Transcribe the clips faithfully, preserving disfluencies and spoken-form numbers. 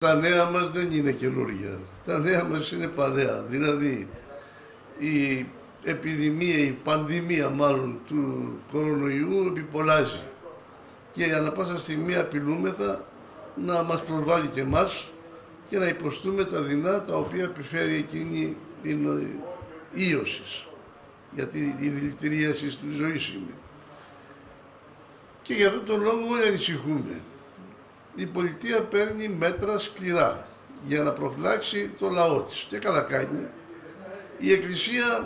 τα νέα μας δεν είναι καινούργια. Τα νέα μας είναι παλαιά. Δηλαδή, η επιδημία, η πανδημία μάλλον του κορονοϊού επιπολάζει. Και ανά πάσα στιγμή απειλούμεθα να μας προσβάλλει και εμάς και να υποστούμε τα δεινά τα οποία επιφέρει εκείνη την ίωσης. Γιατί η δηλητηρίαση της ζωής είναι. Και για αυτόν τον λόγο όλοι ανησυχούμε. Η πολιτεία παίρνει μέτρα σκληρά για να προφυλάξει το λαό της. Και καλά κάνει. Η Εκκλησία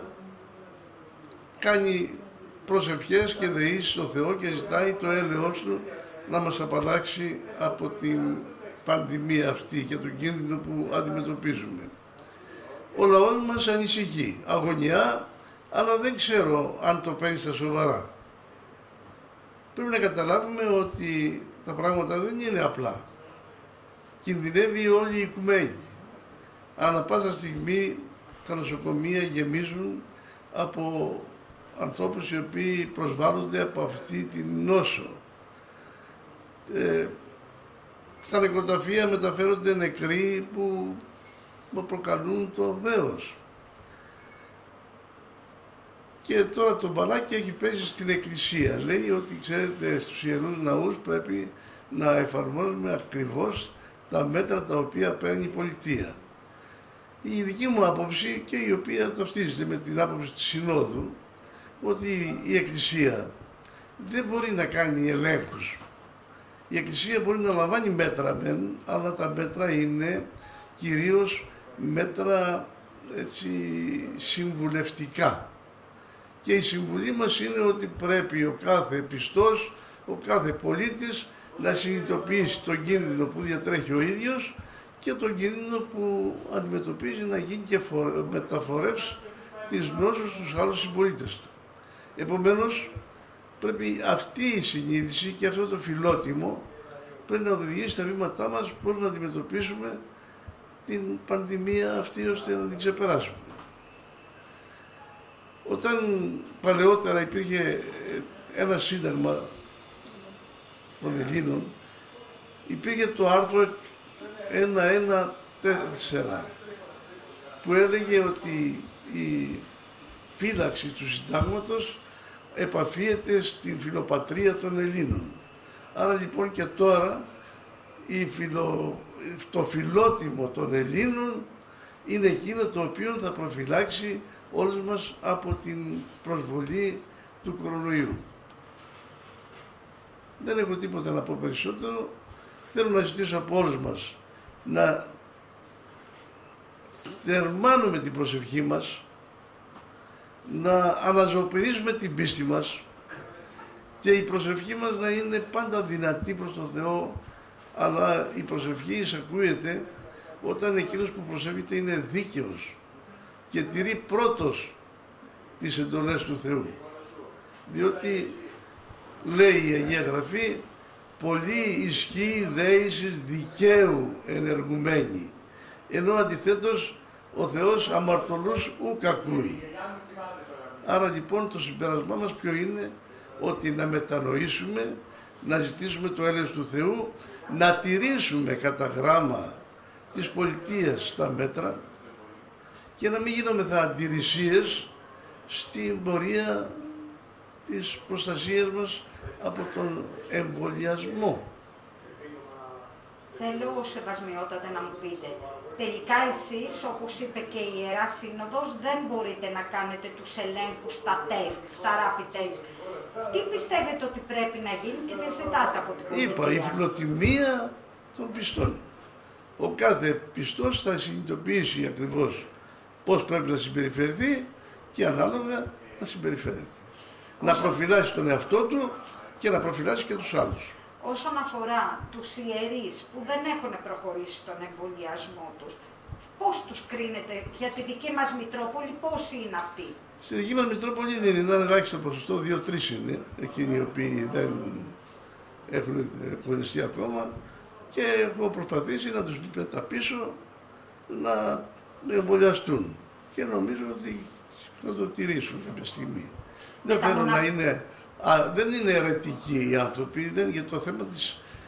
κάνει προσευχές και δεήσεις στο Θεό και ζητάει το έλεος Του να μας απαλλάξει από την πανδημία αυτή και τον κίνδυνο που αντιμετωπίζουμε. Ο λαός μας ανησυχεί, αγωνιά, αλλά δεν ξέρω αν το παίρνει στα σοβαρά. Πρέπει να καταλάβουμε ότι τα πράγματα δεν είναι απλά. Κινδυνεύει όλη η οικουμένη. Ανά πάσα στιγμή τα νοσοκομεία γεμίζουν από ανθρώπους οι οποίοι προσβάλλονται από αυτή την νόσο. Ε, στα νεκροταφεία μεταφέρονται νεκροί που προκαλούν το δέος. Και τώρα το μπαλάκι έχει πέσει στην Εκκλησία. Λέει ότι, ξέρετε, στους Ιερούς Ναούς πρέπει να εφαρμόζουμε ακριβώς τα μέτρα τα οποία παίρνει η πολιτεία. Η δική μου άποψη, και η οποία ταυτίζεται με την άποψη της Συνόδου, ότι η Εκκλησία δεν μπορεί να κάνει ελέγχους. Η Εκκλησία μπορεί να λαμβάνει μέτρα μεν, αλλά τα μέτρα είναι κυρίως μέτρα έτσι, συμβουλευτικά. Και η συμβουλή μας είναι ότι πρέπει ο κάθε πιστός, ο κάθε πολίτης να συνειδητοποιήσει τον κίνδυνο που διατρέχει ο ίδιος και τον κίνδυνο που αντιμετωπίζει να γίνει και μεταφορεύσει τις νόσους στους άλλους συμπολίτες του. Επομένως, πρέπει αυτή η συνείδηση και αυτό το φιλότιμο πρέπει να οδηγήσει στα βήματά μας πώς να αντιμετωπίσουμε την πανδημία αυτή ώστε να την ξεπεράσουμε. Όταν παλαιότερα υπήρχε ένα σύνταγμα των Ελλήνων, υπήρχε το άρθρο εκατόν τέσσερα που έλεγε ότι η φύλαξη του συντάγματος επαφίεται στην φιλοπατρία των Ελλήνων. Άρα λοιπόν και τώρα η φιλο... το φιλότιμο των Ελλήνων είναι εκείνο το οποίο θα προφυλάξει όλους μας από την προσβολή του κορονοϊού. Δεν έχω τίποτα να πω περισσότερο. Θέλω να ζητήσω από όλους μας να θερμάνουμε την προσευχή μας, να αναζωοποιήσουμε την πίστη μας και η προσευχή μας να είναι πάντα δυνατή προς τον Θεό, αλλά η προσευχή εισακούεται όταν εκείνος που προσεύχεται είναι δίκαιος και τηρεί πρώτος τις εντολές του Θεού. Διότι λέει η Αγία Γραφή, πολύ ισχύει δέησης δικαίου ενεργουμένη, ενώ αντιθέτως ο Θεός αμαρτωλούς ου κακούει. Άρα λοιπόν το συμπέρασμά μας ποιο είναι? Ότι να μετανοήσουμε, να ζητήσουμε το έλεος του Θεού, να τηρήσουμε κατά γράμμα της πολιτείας τα μέτρα και να μην γίνομεθα αντιρρησίες στην πορεία της προστασίας μας από τον εμβολιασμό. Θέλω, σεβασμιότατα, να μου πείτε, τελικά εσείς, όπως είπε και η Ιερά Σύνοδος, δεν μπορείτε να κάνετε τους ελέγχους στα τεστ, στα rapid test. Τι πιστεύετε ότι πρέπει να γίνει και τι ζητάτε από την πολιτεία? Είπα, η φιλοτιμία των πιστών. Ο κάθε πιστός θα συνειδητοποιήσει ακριβώς πώς πρέπει να συμπεριφερθεί και ανάλογα να συμπεριφέρεται. Να προφυλάσει τον εαυτό του και να προφυλάσει και τους άλλους. Όσον αφορά τους ιερείς που δεν έχουν προχωρήσει στον εμβολιασμό τους, πώς τους κρίνετε? Για τη δική μας Μητρόπολη πώς είναι αυτοί? Στη δική μας Μητρόπολη δεν είναι ένα ελάχιστο ποσοστό, δύο τρεις είναι εκείνοι οι οποίοι δεν έχουν εμβολιαστεί ακόμα και έχω προσπαθήσει να τους πίσω να εμβολιαστούν και νομίζω ότι θα το τηρήσουν κάποια στιγμή. Δεν θέλω να είναι, α, δεν είναι αιρετικοί οι άνθρωποι, δεν, για το θέμα της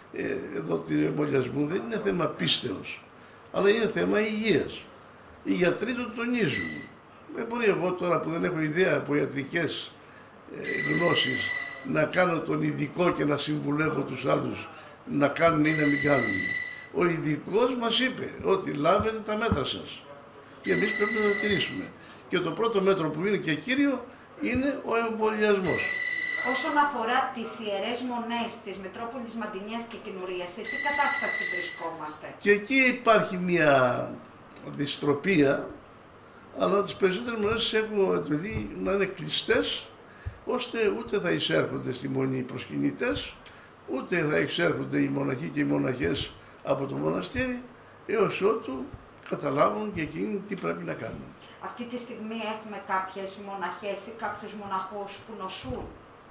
ε, εδώ του εμβολιασμού δεν είναι θέμα πίστεως, αλλά είναι θέμα υγείας. Οι γιατροί το τονίζουν. Δεν μπορεί εγώ τώρα που δεν έχω ιδέα από ιατρικές ε, γνώσεις να κάνω τον ειδικό και να συμβουλεύω τους άλλους να κάνουν ή να μην κάνουν. Ο ειδικός μας είπε ότι λάβετε τα μέτρα σας και εμείς πρέπει να τα τηρήσουμε. Και το πρώτο μέτρο που είναι και κύριο είναι ο εμβολιασμός. Όσον αφορά τις ιερές μονές της Μετρόπολης Μαντινίας και Κινουρίας, σε τι κατάσταση βρισκόμαστε? Και εκεί υπάρχει μια δυστροπία, αλλά τις περισσότερες μονές έχουμε εντολή να είναι κλειστές, ώστε ούτε θα εισέρχονται στη μονή οι προσκυνητές, ούτε θα εξέρχονται οι μοναχοί και οι μοναχές από το μοναστήρι, έως ότου καταλάβουν και εκείνοι τι πρέπει να κάνουν. Αυτή τη στιγμή έχουμε κάποιες μοναχές ή κάποιους μοναχούς που νοσούν?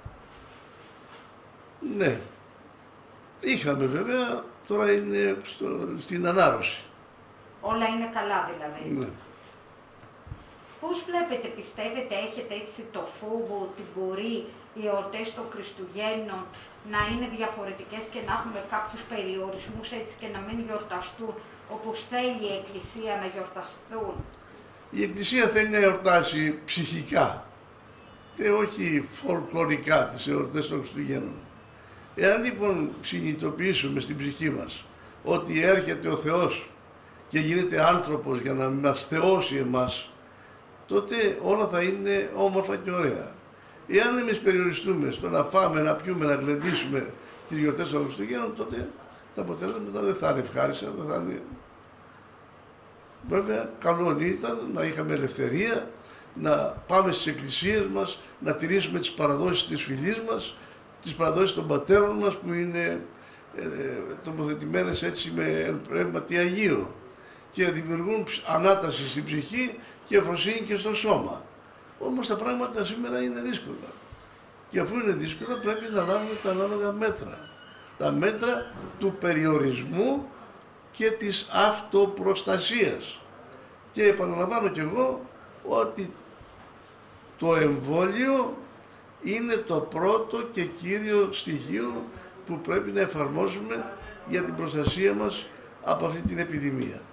Ναι. Είχαμε βέβαια, τώρα είναι στο, στην ανάρρωση. Όλα είναι καλά δηλαδή. Ναι. Πώς βλέπετε, πιστεύετε, έχετε έτσι το φόβο ότι μπορεί οι εορτές των Χριστουγέννων να είναι διαφορετικές και να έχουμε κάποιους περιορισμούς έτσι και να μην γιορταστούν όπως θέλει η Εκκλησία να γιορταστούν? Η Εκκλησία θέλει να γιορτάσει ψυχικά και όχι φολκλωρικά τις εορτές των Χριστουγέννων. Εάν λοιπόν συνειδητοποιήσουμε στην ψυχή μας ότι έρχεται ο Θεός και γίνεται άνθρωπος για να μας θεώσει εμάς, τότε όλα θα είναι όμορφα και ωραία. Εάν εμείς περιοριστούμε στο να φάμε, να πιούμε, να γλεντήσουμε τις γιορτές των Χριστουγέννων, τότε τα αποτελέσματα δεν θα είναι ευχάριστα, δεν θα είναι... Βέβαια, καλό ήταν να είχαμε ελευθερία, να πάμε στις εκκλησίες μας, να τηρήσουμε τις παραδόσεις της φυλής μας, τις παραδόσεις των πατέρων μας που είναι ε, τοποθετημένες έτσι με πνεύματι Αγίο και δημιουργούν ανάταση στην ψυχή και ευφροσύνη και στο σώμα. Όμως τα πράγματα σήμερα είναι δύσκολα. Και αφού είναι δύσκολα πρέπει να λάβουμε τα ανάλογα μέτρα. Τα μέτρα του περιορισμού και της αυτοπροστασίας. Και επαναλαμβάνω κι εγώ ότι το εμβόλιο είναι το πρώτο και κύριο στοιχείο που πρέπει να εφαρμόσουμε για την προστασία μας από αυτή την επιδημία.